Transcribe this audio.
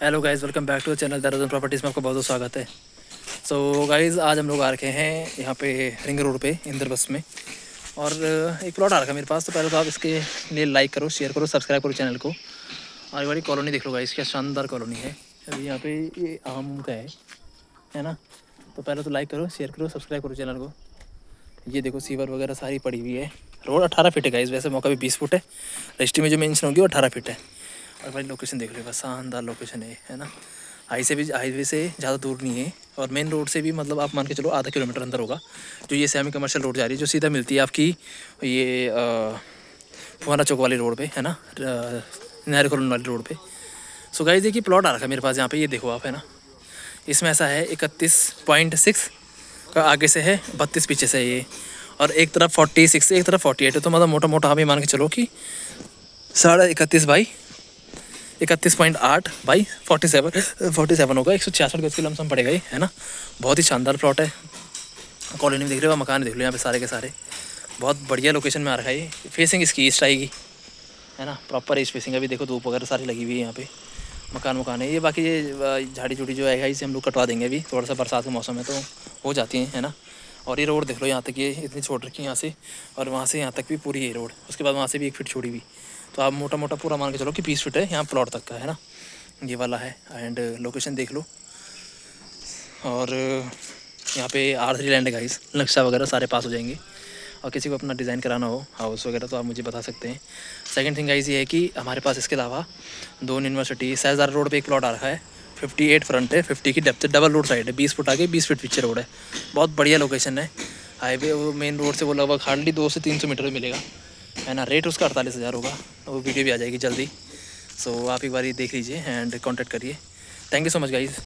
Hello guys, welcome back to the channel दर्जन properties में आपका बहुत बहुत स्वागत है। सो गाइज़, आज हम लोग आ रखे हैं यहाँ पे रिंग रोड पे इंदर बस में, और एक प्लॉट आ रखा है मेरे पास। तो पहले तो आप इसके लिए लाइक करो, शेयर करो, सब्सक्राइब करो चैनल को। और बड़ी कॉलोनी देख लो गाइज़, क्या शानदार कॉलोनी है। अभी यहाँ पे ये आम का है ना। तो पहले तो लाइक करो, शेयर करो, सब्सक्राइब करो चैनल को। ये देखो सीवर वगैरह सारी पड़ी हुई है। रोड 18 फीट है गाइज़, वैसे मौका भी 20 फुट है। रजिस्ट्री में जो मेंशन होगी वो 18 फीट है। और भाई लोकेशन देख लो, बस शानदार लोकेशन है ना। हाईवे से ज़्यादा दूर नहीं है, और मेन रोड से भी मतलब आप मान के चलो आधा किलोमीटर अंदर होगा। जो ये सेमी कमर्शियल रोड जा रही है, जो सीधा मिलती है आपकी ये फुहाना चौक वाली रोड पे, है ना, नेहरू कॉलोनी वाली रोड पे। सो गाइस देखिए, प्लॉट आ रखा है मेरे पास यहाँ पे, ये देखो आप, है ना। इसमें ऐसा है 31.6 का आगे से है, 32 पीछे से है ये, और एक तरफ 46, एक तरफ 48 है। तो मतलब मोटा मोटा हमें मान के चलो कि 31.5 बाई 31.8 बाई 47 होगा। 166 गज की लमसम पड़ेगा ये, है ना। बहुत ही शानदार प्लॉट है। कॉलोनी में देख रहे हो, मकान देख लो यहाँ पे सारे के सारे। बहुत बढ़िया लोकेशन में आ रखा है ये। फेसिंग इसकी ईस्ट आएगी, है ना, प्रॉपर ईस्ट फेसिंग। अभी देखो धूप वगैरह सारी लगी हुई है यहाँ पे। मकान है ये। बाकी ये झाड़ी झूड़ी जो है इसे हम लोग कटवा देंगे। अभी थोड़ा सा बरसात का मौसम है तो हो जाती हैं, है ना। और ये रोड देख लो, यहाँ तक ये इतनी छोड़ रखी है यहाँ से, और वहाँ से यहाँ तक भी पूरी है रोड। उसके बाद वहाँ से भी 1 फीट छोड़ी हुई। तो आप मोटा मोटा पूरा मान के चलो कि 20 फीट है यहाँ प्लॉट तक का, है ना। ये वाला है। एंड लोकेशन देख लो। और यहाँ पे R3 लैंड है गाइस, नक्शा वगैरह सारे पास हो जाएंगे। और किसी को अपना डिज़ाइन कराना हो हाउस वगैरह तो आप मुझे बता सकते हैं। सेकंड थिंग गाइस ये है कि हमारे पास इसके अलावा 2 यूनिवर्सिटी, सहजार रोड पे एक प्लॉट आ रखा है। 58 फ्रंट है, 50 की डेप्थ है, डबल रोड साइड है, 20 फुट आगे 20 फीट पीछे रोड है। बहुत बढ़िया लोकेशन है। हाईवे वो मेन रोड से वो लगभग हार्डली 200 से 300 मीटर में मिलेगा, है ना। रेट उसका 48,000 होगा। वो वीडियो भी आ जाएगी जल्दी। सो आप एक बार देख लीजिए एंड कॉन्टैक्ट करिए। Thank you so much guys.